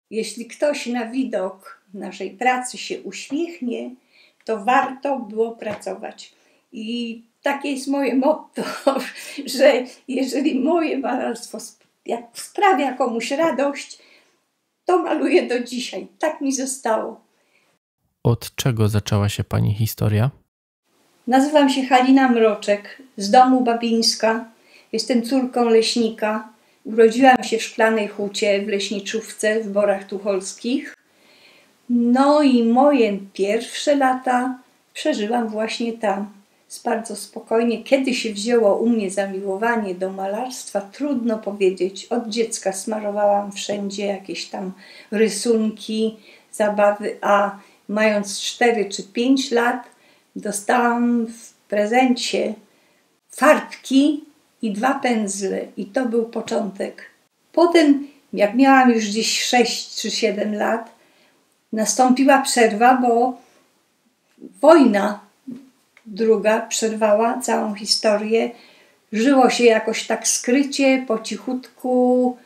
Jeśli ktoś na widok naszej pracy się uśmiechnie, to warto było pracować. I takie jest moje motto, że jeżeli moje malarstwo sprawia komuś radość, to maluję do dzisiaj. Tak mi zostało. Od czego zaczęła się pani historia? Nazywam się Halina Mroczek, z domu Babińska. Jestem córką leśnika. Urodziłam się w Szklanej Hucie w leśniczówce w Borach Tucholskich. No i moje pierwsze lata przeżyłam właśnie tam. Bardzo spokojnie. Kiedy się wzięło u mnie zamiłowanie do malarstwa, trudno powiedzieć. Od dziecka smarowałam wszędzie jakieś tam rysunki, zabawy, a mając 4 czy 5 lat dostałam w prezencie farbki i 2 pędzle i to był początek. Potem, jak miałam już gdzieś 6 czy 7 lat, nastąpiła przerwa, bo wojna druga przerwała całą historię. Żyło się jakoś tak skrycie, po cichutku.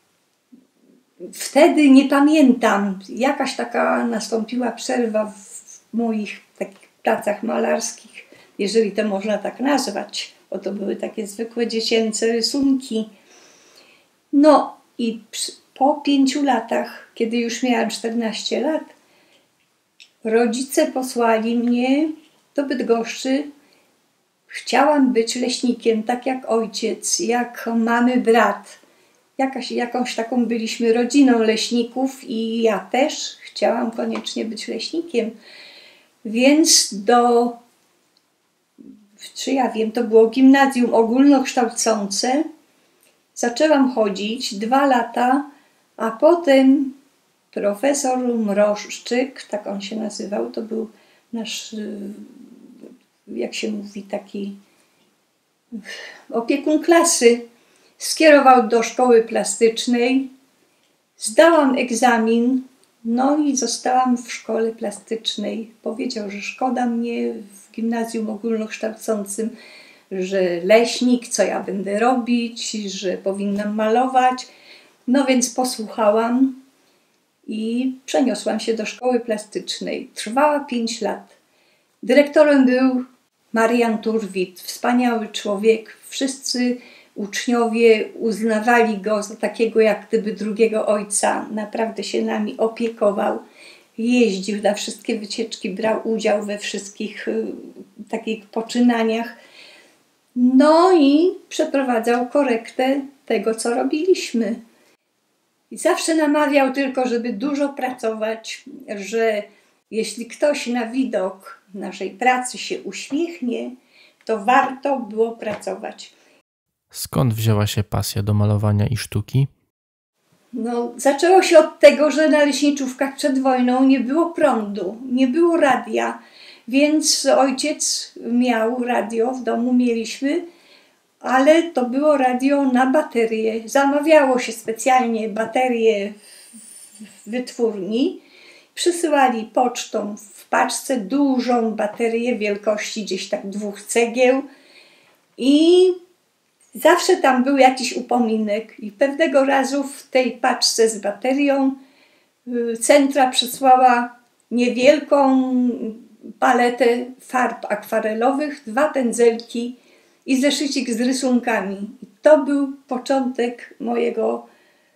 Wtedy nie pamiętam, jakaś taka nastąpiła przerwa w moich takich pracach malarskich, jeżeli to można tak nazwać, bo to były takie zwykłe dziecięce rysunki. No i po 5 latach, kiedy już miałam 14 lat, rodzice posłali mnie do Bydgoszczy. Chciałam być leśnikiem, tak jak ojciec, jak mamy brat. Jakąś taką byliśmy rodziną leśników i ja też chciałam koniecznie być leśnikiem. Więc to było gimnazjum ogólnokształcące. Zaczęłam chodzić 2 lata, a potem profesor Mroszczyk, tak on się nazywał, to był nasz, jak się mówi, taki opiekun klasy, skierował do szkoły plastycznej. Zdałam egzamin, no i zostałam w szkole plastycznej. Powiedział, że szkoda mnie w gimnazjum ogólnokształcącym, że leśnik, co ja będę robić, że powinnam malować. No więc posłuchałam i przeniosłam się do szkoły plastycznej. Trwała 5 lat. Dyrektorem był Marian Turwit, wspaniały człowiek. Wszyscy uczniowie uznawali go za takiego jak gdyby drugiego ojca. Naprawdę się nami opiekował. Jeździł na wszystkie wycieczki, brał udział we wszystkich takich poczynaniach. No i przeprowadzał korektę tego, co robiliśmy. I zawsze namawiał tylko, żeby dużo pracować, że jeśli ktoś na widok naszej pracy się uśmiechnie, to warto było pracować. Skąd wzięła się pasja do malowania i sztuki? No, zaczęło się od tego, że na leśniczówkach przed wojną nie było prądu, nie było radia, więc ojciec miał radio, w domu mieliśmy, ale to było radio na baterie. Zamawiało się specjalnie baterie w wytwórni. Przysyłali pocztą w paczce dużą baterię wielkości gdzieś tak 2 cegieł i zawsze tam był jakiś upominek. I pewnego razu w tej paczce z baterią Centra przysłała niewielką paletę farb akwarelowych, 2 pędzelki i zeszycik z rysunkami. I to był początek mojego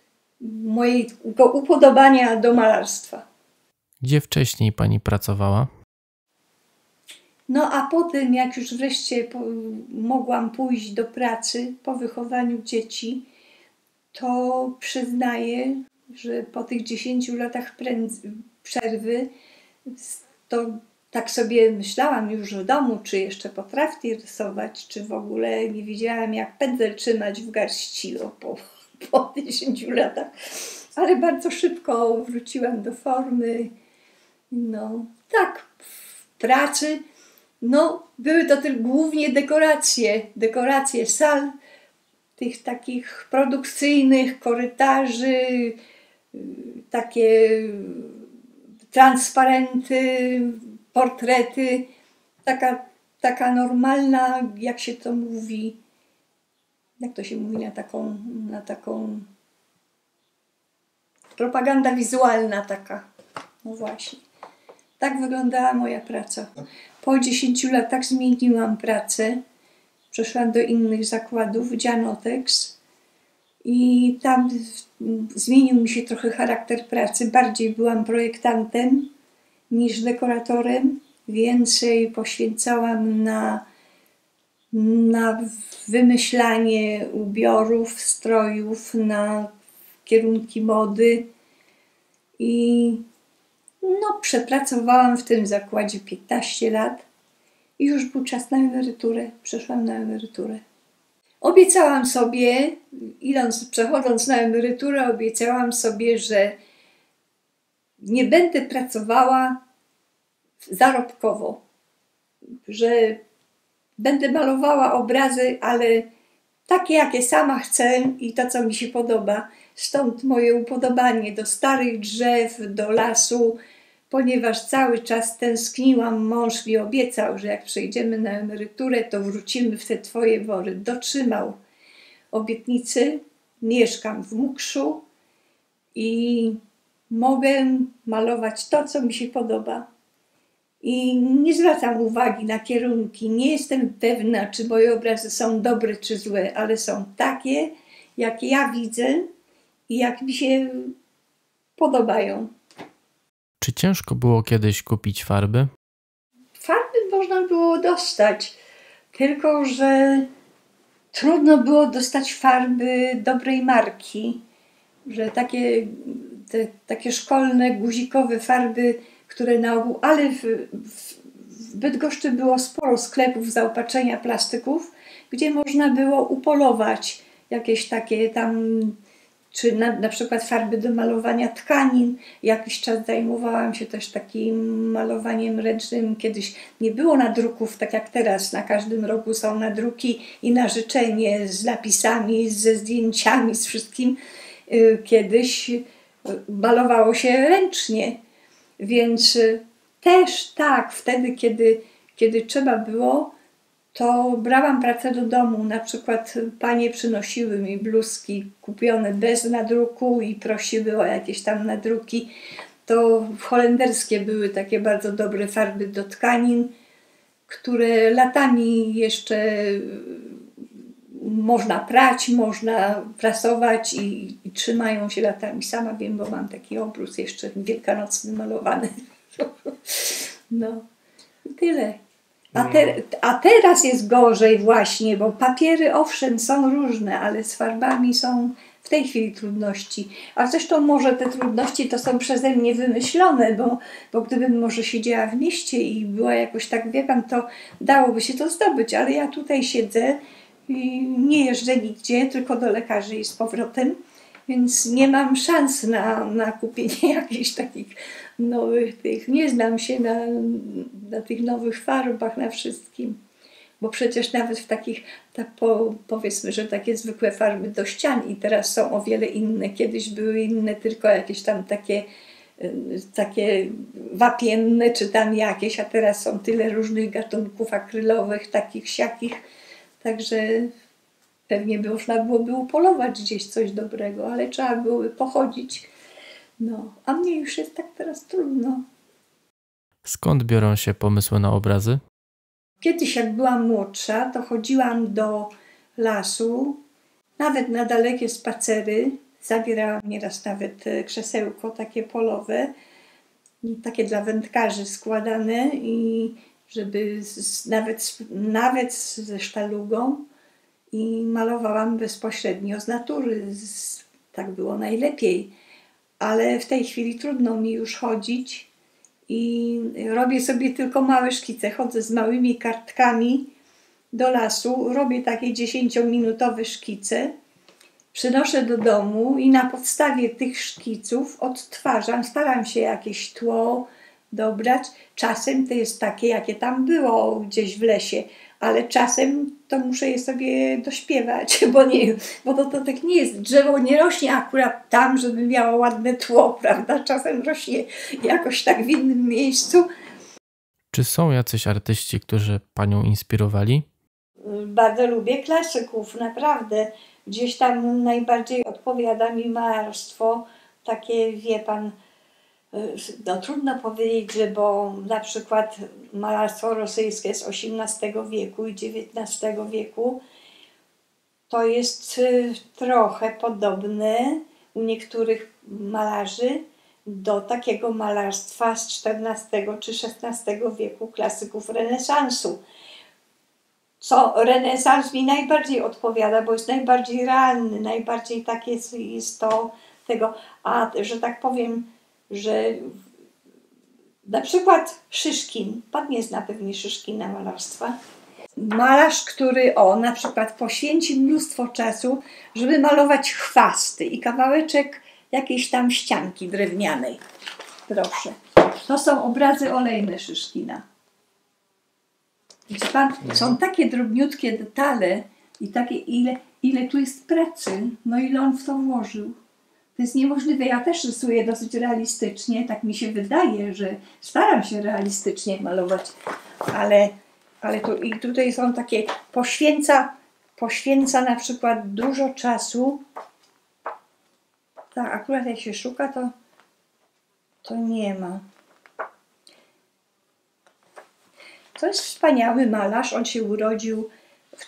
upodobania do malarstwa. Gdzie wcześniej pani pracowała? No a potem, jak już wreszcie mogłam pójść do pracy po wychowaniu dzieci, to przyznaję, że po tych 10 latach przerwy, to tak sobie myślałam już w domu, czy jeszcze potrafię rysować, czy w ogóle nie wiedziałam, jak pędzel trzymać w garści po 10 latach. Ale bardzo szybko wróciłam do formy. No tak, w pracy, no były to tylko głównie dekoracje sal, tych takich produkcyjnych, korytarzy, takie transparenty, portrety, taka normalna, jak się to mówi, jak to się mówi na taką propaganda wizualna taka. No właśnie. Tak wyglądała moja praca. Po 10 latach zmieniłam pracę. Przeszłam do innych zakładów, Dzianotex. I tam zmienił mi się trochę charakter pracy. Bardziej byłam projektantem niż dekoratorem. Więcej poświęcałam na wymyślanie ubiorów, strojów, na kierunki mody. I przepracowałam w tym zakładzie 15 lat i już był czas na emeryturę. Przeszłam na emeryturę. Obiecałam sobie, przechodząc na emeryturę, obiecałam sobie, że nie będę pracowała zarobkowo, że będę malowała obrazy, ale takie, jakie sama chcę i to, co mi się podoba. Stąd moje upodobanie do starych drzew, do lasu, ponieważ cały czas tęskniłam. Mąż mi obiecał, że jak przejdziemy na emeryturę, to wrócimy w te twoje wory. Dotrzymał obietnicy. Mieszkam w Mukrzu i mogę malować to, co mi się podoba. I nie zwracam uwagi na kierunki. Nie jestem pewna, czy moje obrazy są dobre, czy złe, ale są takie, jakie ja widzę i jak mi się podobają. Czy ciężko było kiedyś kupić farby? Farby można było dostać, tylko że trudno było dostać farby dobrej marki, że takie szkolne, guzikowe farby, które na ogół, ale w Bydgoszczy było sporo sklepów zaopatrzenia plastyków, gdzie można było upolować jakieś takie tam, czy na przykład farby do malowania tkanin. Jakiś czas zajmowałam się też takim malowaniem ręcznym. Kiedyś nie było nadruków, tak jak teraz. Na każdym rogu są nadruki i na życzenie z napisami, ze zdjęciami, z wszystkim. Kiedyś malowało się ręcznie. Więc też tak, wtedy, kiedy trzeba było, to brałam pracę do domu. Na przykład panie przynosiły mi bluzki kupione bez nadruku i prosiły o jakieś tam nadruki. To holenderskie były takie bardzo dobre farby do tkanin, które latami jeszcze można prać, można prasować i trzymają się latami. Sama wiem, bo mam taki obrus jeszcze wielkanocny malowany. No i tyle. A teraz jest gorzej właśnie, bo papiery owszem są różne, ale z farbami są w tej chwili trudności. A zresztą może te trudności to są przeze mnie wymyślone, bo gdybym może siedziała w mieście i była jakoś tak, wie pan, to dałoby się to zdobyć, ale ja tutaj siedzę i nie jeżdżę nigdzie, tylko do lekarzy i z powrotem, więc nie mam szans na kupienie jakichś takich nowych tych. Nie znam się na tych nowych farbach, na wszystkim. Bo przecież nawet w takich, powiedzmy, że takie zwykłe farby do ścian i teraz są o wiele inne. Kiedyś były inne, tylko jakieś tam takie wapienne czy tam jakieś, a teraz są tyle różnych gatunków akrylowych, takich, siakich. Także pewnie można byłoby upolować gdzieś coś dobrego, ale trzeba byłoby pochodzić. No, a mnie już jest tak teraz trudno. Skąd biorą się pomysły na obrazy? Kiedyś jak byłam młodsza, to chodziłam do lasu, nawet na dalekie spacery. Zabierałam nieraz nawet krzesełko takie polowe, takie dla wędkarzy składane i żeby nawet ze sztalugą i malowałam bezpośrednio z natury. Tak było najlepiej. Ale w tej chwili trudno mi już chodzić i robię sobie tylko małe szkice. Chodzę z małymi kartkami do lasu, robię takie 10-minutowe szkice, przynoszę do domu i na podstawie tych szkiców odtwarzam, staram się jakieś tło dobrać. Czasem to jest takie, jakie tam było gdzieś w lesie, ale czasem to muszę je sobie dośpiewać, bo to tak nie jest. Drzewo nie rośnie akurat tam, żeby miało ładne tło, prawda? Czasem rośnie jakoś tak w innym miejscu. Czy są jacyś artyści, którzy panią inspirowali? Bardzo lubię klasyków, naprawdę. Gdzieś tam najbardziej odpowiada mi malarstwo takie, wie pan, no trudno powiedzieć, że bo na przykład malarstwo rosyjskie z XVIII wieku i XIX wieku to jest trochę podobne u niektórych malarzy do takiego malarstwa z XIV czy XVI wieku klasyków renesansu. Co renesans mi najbardziej odpowiada, bo jest najbardziej realny, najbardziej tak jest to tego, a że tak powiem, że na przykład Szyszkin, pan nie zna pewnie Szyszkina malarstwa. Malarz, który na przykład poświęci mnóstwo czasu, żeby malować chwasty i kawałeczek jakiejś tam ścianki drewnianej. Proszę. To są obrazy olejne Szyszkina. Widzi pan, są takie drobniutkie detale i takie ile tu jest pracy, no ile on w to włożył. To jest niemożliwe. Ja też rysuję dosyć realistycznie, tak mi się wydaje, że staram się realistycznie malować, ale tutaj są takie, poświęca na przykład dużo czasu. Tak, akurat jak się szuka, to nie ma. To jest wspaniały malarz. On się urodził w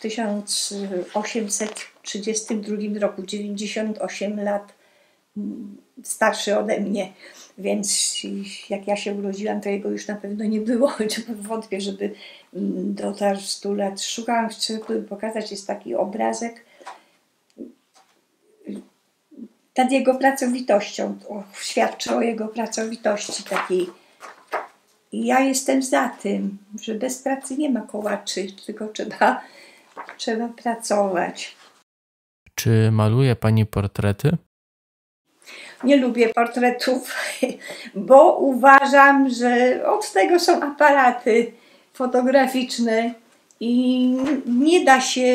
1832 roku, 98 lat starszy ode mnie. Więc jak ja się urodziłam, to jego już na pewno nie było. Wątpię, żeby dotarł 100 lat. Szukałam, żeby pokazać, jest taki obrazek nad jego pracowitością. Świadczy o jego pracowitości takiej. I ja jestem za tym, że bez pracy nie ma kołaczy, tylko trzeba pracować. Czy maluje pani portrety? Nie lubię portretów, bo uważam, że od tego są aparaty fotograficzne i nie da się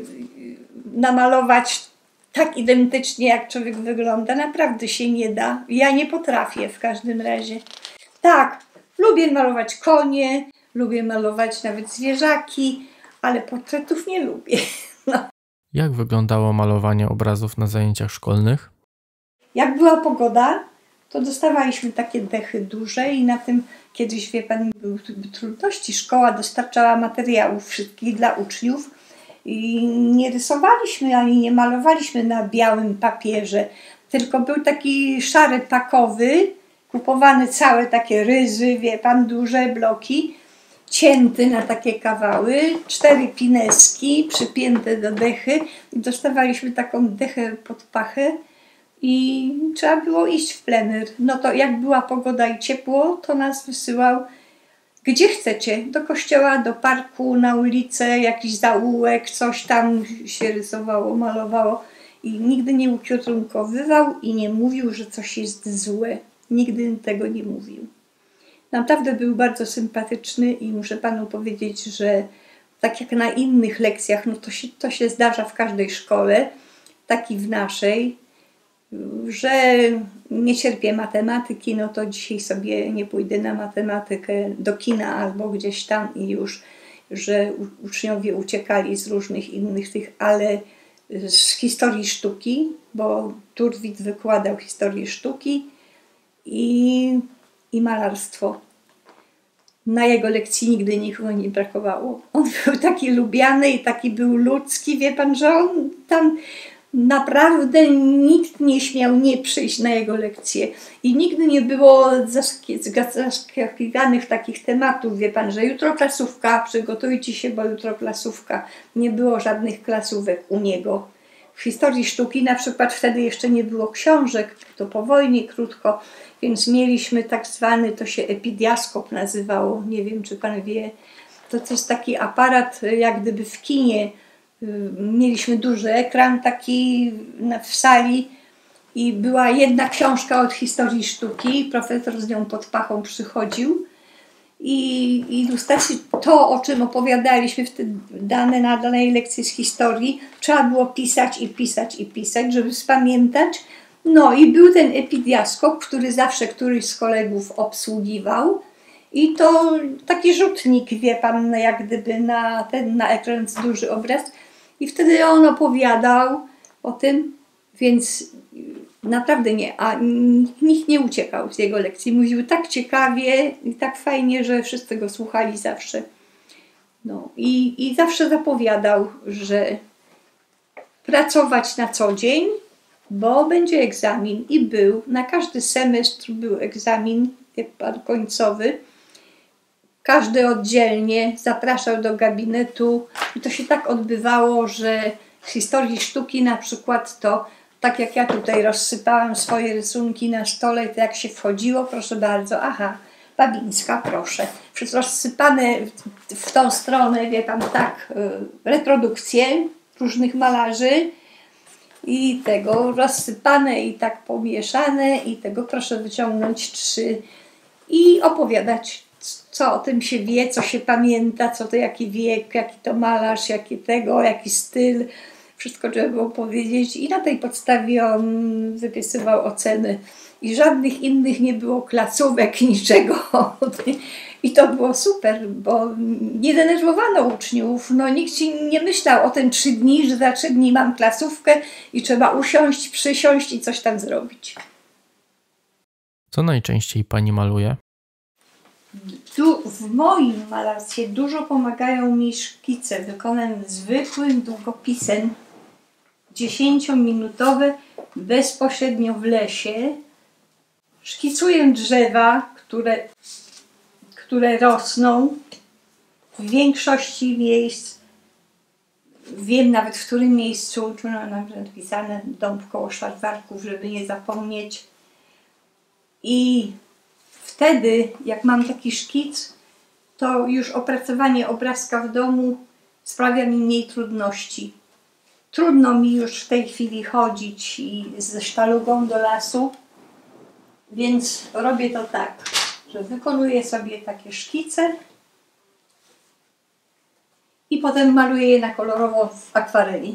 namalować tak identycznie, jak człowiek wygląda. Naprawdę się nie da. Ja nie potrafię w każdym razie. Tak, lubię malować konie, lubię malować nawet zwierzaki, ale portretów nie lubię. No. Jak wyglądało malowanie obrazów na zajęciach szkolnych? Jak była pogoda, to dostawaliśmy takie dechy duże i na tym kiedyś, wie pan, były trudności. Szkoła dostarczała materiałów wszystkich dla uczniów i nie rysowaliśmy ani nie malowaliśmy na białym papierze, tylko był taki szary pakowy, kupowane całe takie ryzy, wie pan, duże bloki, cięty na takie kawały, 4 pineski przypięte do dechy i dostawaliśmy taką dechę pod pachę i trzeba było iść w plener. No to jak była pogoda i ciepło, to nas wysyłał gdzie chcecie, do kościoła, do parku, na ulicę, jakiś zaułek, coś tam się rysowało, malowało i nigdy nie ukierunkowywał i nie mówił, że coś jest złe. Nigdy tego nie mówił. Naprawdę był bardzo sympatyczny i muszę panu powiedzieć, że tak jak na innych lekcjach, no to się zdarza w każdej szkole, tak i w naszej, że nie cierpię matematyki, no to dzisiaj sobie nie pójdę na matematykę do kina albo gdzieś tam i już, że uczniowie uciekali z różnych innych tych, ale z historii sztuki, bo Turwit wykładał historię sztuki i malarstwo. Na jego lekcji nigdy nikogo nie brakowało. On był taki lubiany i taki był ludzki, wie pan, że on tam naprawdę nikt nie śmiał nie przyjść na jego lekcje. I nigdy nie było zaskakiwanych takich tematów, wie pan, że jutro klasówka, przygotujcie się, bo jutro klasówka. Nie było żadnych klasówek u niego. W historii sztuki na przykład wtedy jeszcze nie było książek, to po wojnie krótko, więc mieliśmy tak zwany, to się epidiaskop nazywało, nie wiem czy pan wie, to jest taki aparat jak gdyby w kinie. Mieliśmy duży ekran taki w sali i była jedna książka od historii sztuki, profesor z nią pod pachą przychodził i ilustracji, to o czym opowiadaliśmy wtedy na danej lekcji z historii, trzeba było pisać i pisać i pisać, żeby spamiętać. No i był ten epidiaskop, który zawsze któryś z kolegów obsługiwał i to taki rzutnik, wie pan, jak gdyby na ekran duży obraz i wtedy on opowiadał o tym, więc Naprawdę nie, a nikt nie uciekał z jego lekcji. Mówił tak ciekawie i tak fajnie, że wszyscy go słuchali zawsze. No i zawsze zapowiadał, że pracować na co dzień, bo będzie egzamin. I był. Na każdy semestr był egzamin końcowy. Każdy oddzielnie zapraszał do gabinetu. I to się tak odbywało, że z historii sztuki na przykład to tak jak ja tutaj rozsypałam swoje rysunki na stole, to jak się wchodziło, proszę bardzo, aha, Babińska, proszę. Wszystko rozsypane w tą stronę, wie pan, tak, reprodukcje różnych malarzy i tego rozsypane i tak pomieszane i tego proszę wyciągnąć 3 i opowiadać, co o tym się wie, co się pamięta, co to jaki wiek, jaki to malarz, jaki tego, jaki styl. Wszystko trzeba było powiedzieć i na tej podstawie on wypisywał oceny. I żadnych innych nie było klasówek, niczego. I to było super, bo nie denerwowano uczniów. No, nikt ci nie myślał o tym 3 dni, że za 3 dni mam klasówkę i trzeba usiąść, przysiąść i coś tam zrobić. Co najczęściej pani maluje? Tu w moim malarstwie dużo pomagają mi szkice wykonane zwykłym długopisem 10-minutowe bezpośrednio w lesie. Szkicuję drzewa, które rosną w większości miejsc. Wiem nawet w którym miejscu, tu napisane dom koło Szwartwarków, żeby nie zapomnieć. I wtedy, jak mam taki szkic, to już opracowanie obrazka w domu sprawia mi mniej trudności. Trudno mi już w tej chwili chodzić ze sztalugą do lasu, więc robię to tak, że wykonuję sobie takie szkice i potem maluję je na kolorowo w akwareli.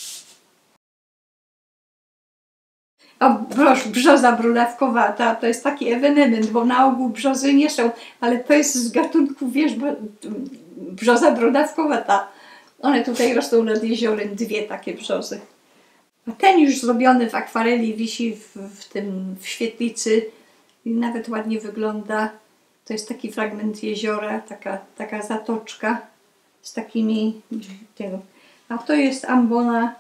A brzoza brudawkowata to jest taki ewenement, bo na ogół brzozy nie są, ale to jest z gatunku, wiesz, brzoza brudawkowata. One tutaj rosną nad jeziorem, 2 takie brzozy. A ten już zrobiony w akwareli wisi w świetlicy i nawet ładnie wygląda. To jest taki fragment jeziora, taka zatoczka z takimi tego. A to jest ambona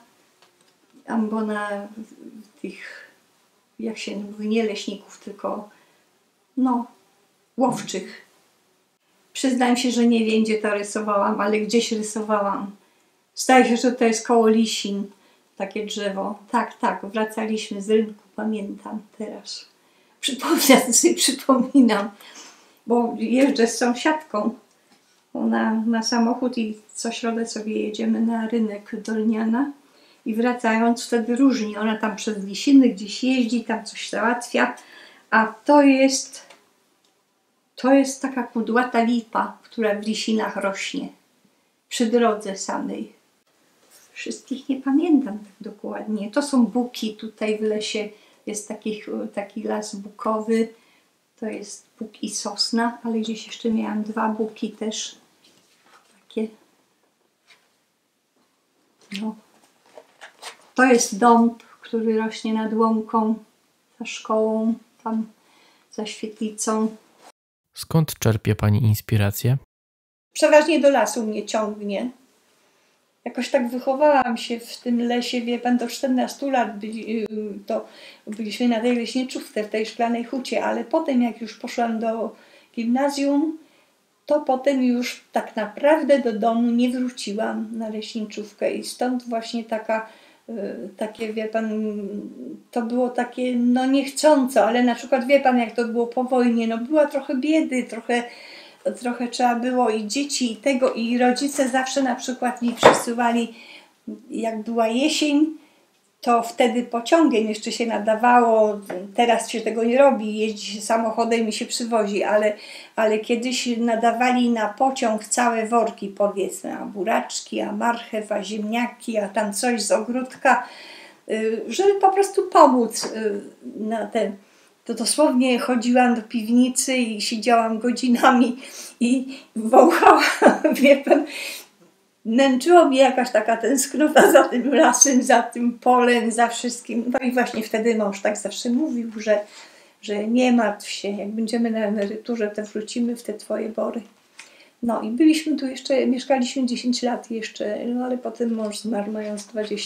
tych, jak się mówi, nie leśników, tylko no, łowczych. Przyznam się, że nie wiem, gdzie to rysowałam, ale gdzieś rysowałam. Zdaje się, że to jest koło Lisin, takie drzewo. Tak, wracaliśmy z rynku, pamiętam teraz. Przypominam, bo jeżdżę z sąsiadką. Ona ma samochód i co środę sobie jedziemy na rynek Dolniana i wracając wtedy różni. Ona tam przez Lisiny gdzieś jeździ, tam coś załatwia, a to jest taka kudłata lipa, która w Lisinach rośnie, przy drodze samej. Wszystkich nie pamiętam tak dokładnie. To są buki, tutaj w lesie jest taki las bukowy, to jest buk i sosna, ale gdzieś jeszcze miałam 2 buki też, takie. No. To jest dąb, który rośnie nad łąką, za szkołą, tam za świetlicą. Skąd czerpie pani inspirację? Przeważnie do lasu mnie ciągnie. Jakoś tak wychowałam się w tym lesie, wie pan, do 14 lat byliśmy na tej leśniczówce, w tej Szklanej Hucie, ale potem jak już poszłam do gimnazjum, to potem już tak naprawdę do domu nie wróciłam na leśniczówkę i stąd właśnie takie, wie pan, to było takie, no niechcąco, ale na przykład wie pan, jak to było po wojnie, no była trochę biedy, trochę trzeba było i dzieci i tego, i rodzice zawsze na przykład mi przysyłali, jak była jesień, to wtedy pociągiem jeszcze się nadawało, teraz się tego nie robi, jeździ się samochodem i się przywozi, ale kiedyś nadawali na pociąg całe worki, powiedzmy, a buraczki, a marchew, a ziemniaki, a tam coś z ogródka, żeby po prostu pomóc na ten. To dosłownie chodziłam do piwnicy i siedziałam godzinami i wąchałam, wie pan, Nęczyło mnie jakaś taka tęsknota za tym lasem, za tym polem, za wszystkim. No i właśnie wtedy mąż tak zawsze mówił, że nie martw się, jak będziemy na emeryturze, to wrócimy w te twoje bory. No i byliśmy tu jeszcze, mieszkaliśmy 10 lat jeszcze, no ale potem mąż zmarł mając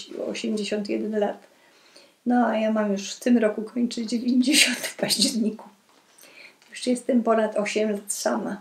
81 lat. No a ja mam już w tym roku kończę 90 w październiku. Już jestem ponad 8 lat sama.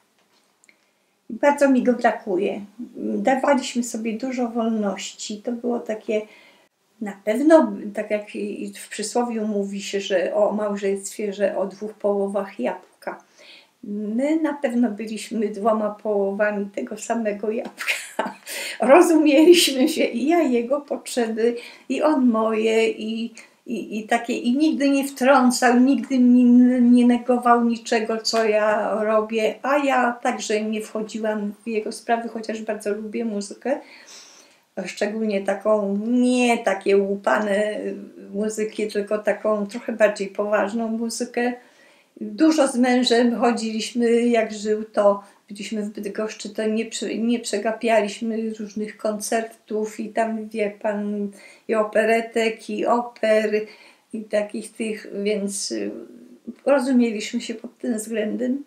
Bardzo mi go brakuje. Dawaliśmy sobie dużo wolności. To było takie, na pewno, tak jak w przysłowiu mówi się, że o małżeństwie, że o 2 połowach jabłka. My na pewno byliśmy 2 połowami tego samego jabłka. Rozumieliśmy się i ja jego potrzeby, i on moje, i takie, i nigdy nie wtrącał, nigdy mi nie negował niczego, co ja robię, a ja także nie wchodziłam w jego sprawy, chociaż bardzo lubię muzykę, szczególnie taką, nie takie łupane muzyki, tylko taką trochę bardziej poważną muzykę. Dużo z mężem chodziliśmy, jak żył, to byliśmy w Bydgoszczy, to nie przegapialiśmy różnych koncertów i tam, wie pan, i operetek, i oper, i takich tych, więc rozumieliśmy się pod tym względem.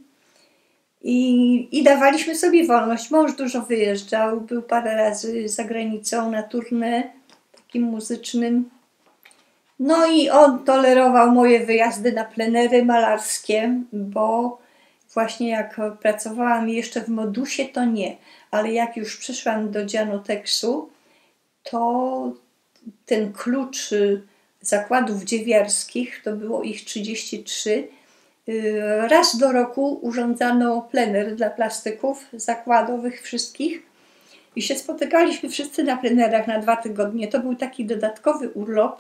I dawaliśmy sobie wolność. Mąż dużo wyjeżdżał, był parę razy za granicą na tournée takim muzycznym. No i on tolerował moje wyjazdy na plenery malarskie, bo właśnie jak pracowałam jeszcze w Modusie, to nie. Ale jak już przyszłam do Dzianoteksu, to ten klucz zakładów dziewiarskich, to było ich 33, raz do roku urządzano plener dla plastyków zakładowych wszystkich i się spotykaliśmy wszyscy na plenerach na 2 tygodnie. To był taki dodatkowy urlop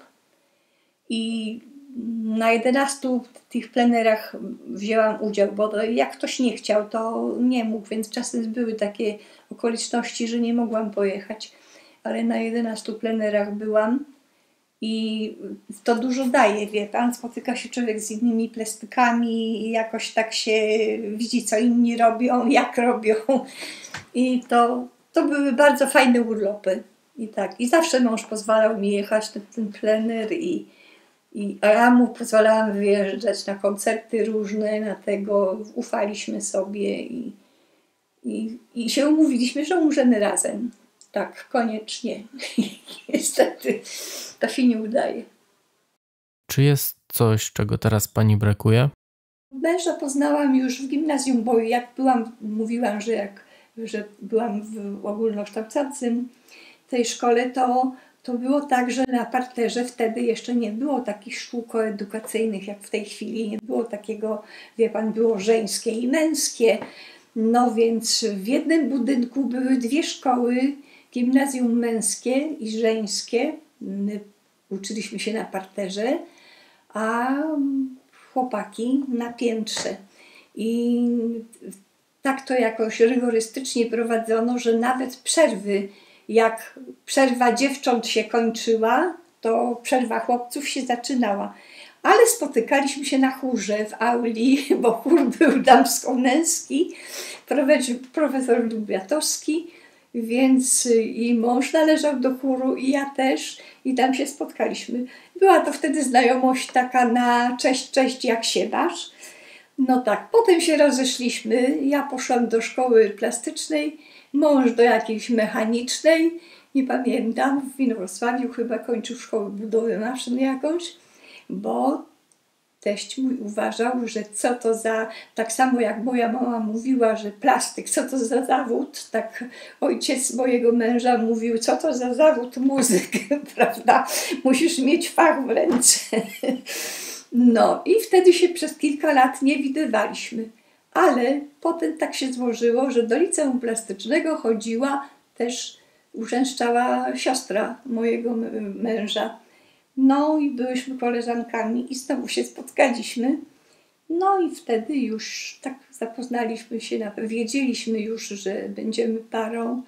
i na 11 tych plenerach wzięłam udział, bo jak ktoś nie chciał, to nie mógł, więc czasem były takie okoliczności, że nie mogłam pojechać, ale na 11 plenerach byłam. I to dużo daje, wie pan, spotyka się człowiek z innymi plastykami i jakoś tak się widzi, co inni robią, jak robią. I to były bardzo fajne urlopy. I tak, i zawsze mąż pozwalał mi jechać na ten plener a ja mu pozwalałam wyjeżdżać na koncerty różne, na tego, ufaliśmy sobie i się umówiliśmy, że umrzemy razem. Tak, koniecznie. Niestety to się nie udaje. Czy jest coś, czego teraz pani brakuje? Męża poznałam już w gimnazjum, bo jak mówiłam, że byłam w ogólnokształcącym tej szkole, to było tak, że na parterze wtedy jeszcze nie było takich szkół koedukacyjnych jak w tej chwili. Nie było takiego, wie pan, było żeńskie i męskie. No więc w jednym budynku były 2 szkoły, gimnazjum męskie i żeńskie. My uczyliśmy się na parterze, a chłopaki na piętrze. I tak to jakoś rygorystycznie prowadzono, że nawet przerwy, jak przerwa dziewcząt się kończyła, to przerwa chłopców się zaczynała. Ale spotykaliśmy się na chórze w auli, bo chór był damsko-męski, profesor Lubiatowski, więc i mąż należał do chóru i ja też i tam się spotkaliśmy. Była to wtedy znajomość taka na cześć, cześć, jak się masz. No tak, potem się rozeszliśmy, ja poszłam do szkoły plastycznej, mąż do jakiejś mechanicznej, nie pamiętam, w Inowrocławiu chyba kończył szkołę budowy maszyn jakąś, bo teść mój uważał, że co to za, tak samo jak moja mama mówiła, że plastyk, co to za zawód, tak ojciec mojego męża mówił, co to za zawód muzyk, prawda, musisz mieć fach w ręce. No i wtedy się przez kilka lat nie widywaliśmy, ale potem tak się złożyło, że do liceum plastycznego chodziła też, uczęszczała siostra mojego męża. No i byłyśmy koleżankami i znowu się spotkaliśmy. No i wtedy już tak zapoznaliśmy się, wiedzieliśmy już, że będziemy parą.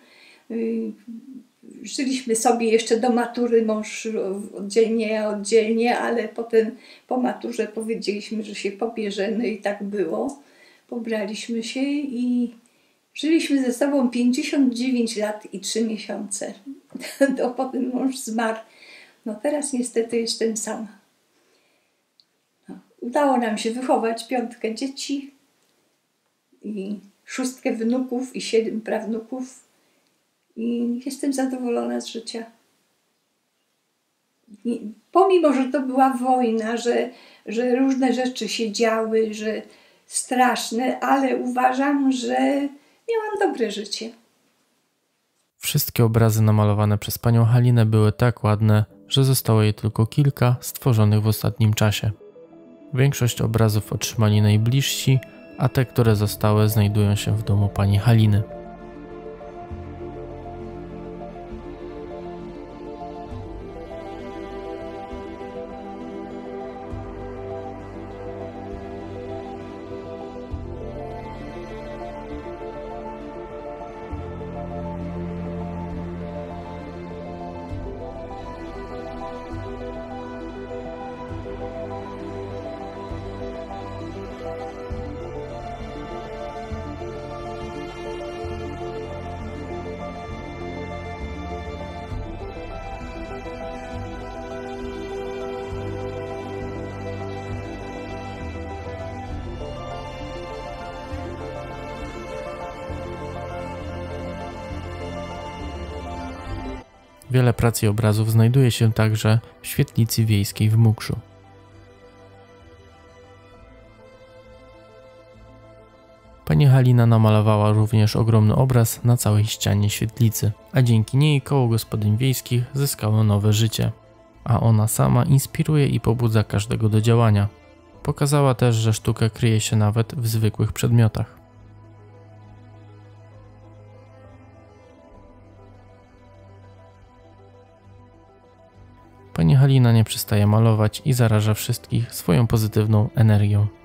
Żyliśmy sobie jeszcze do matury, mąż oddzielnie, ja oddzielnie, ale potem po maturze powiedzieliśmy, że się pobierzemy i tak było. Pobraliśmy się i Żyliśmy ze sobą 59 lat i 3 miesiące. To potem mąż zmarł. No teraz niestety jestem sama. No, udało nam się wychować 5 dzieci i 6 wnuków i 7 prawnuków. I jestem zadowolona z życia. I pomimo, że to była wojna, że różne rzeczy się działy, że straszne, ale uważam, że miałam dobre życie. Wszystkie obrazy namalowane przez panią Halinę były tak ładne, że zostało je tylko kilka stworzonych w ostatnim czasie. Większość obrazów otrzymali najbliżsi, a te, które zostały, znajdują się w domu pani Haliny. Wiele prac i obrazów znajduje się także w świetlicy wiejskiej w Mukrzu. Pani Halina namalowała również ogromny obraz na całej ścianie świetlicy, a dzięki niej koło gospodyń wiejskich zyskało nowe życie. A ona sama inspiruje i pobudza każdego do działania. Pokazała też, że sztuka kryje się nawet w zwykłych przedmiotach. Pani Halina nie przestaje malować i zaraża wszystkich swoją pozytywną energią.